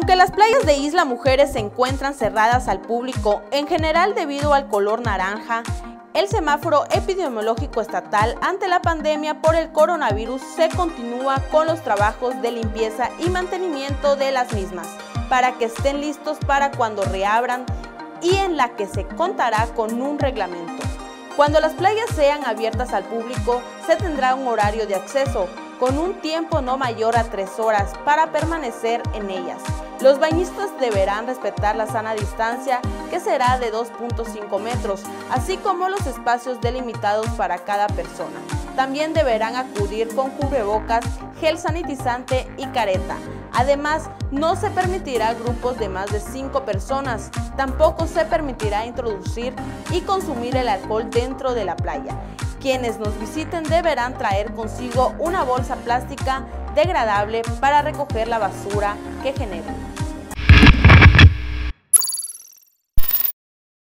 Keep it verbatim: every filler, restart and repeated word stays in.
Aunque las playas de Isla Mujeres se encuentran cerradas al público, en general debido al color naranja, el semáforo epidemiológico estatal ante la pandemia por el coronavirus se continúa con los trabajos de limpieza y mantenimiento de las mismas, para que estén listos para cuando reabran y en la que se contará con un reglamento. Cuando las playas sean abiertas al público, se tendrá un horario de acceso, con un tiempo no mayor a tres horas para permanecer en ellas. Los bañistas deberán respetar la sana distancia, que será de dos punto cinco metros, así como los espacios delimitados para cada persona. También deberán acudir con cubrebocas, gel sanitizante y careta. Además, no se permitirá grupos de más de cinco personas. Tampoco se permitirá introducir y consumir el alcohol dentro de la playa. Quienes nos visiten deberán traer consigo una bolsa plástica degradable para recoger la basura que generen.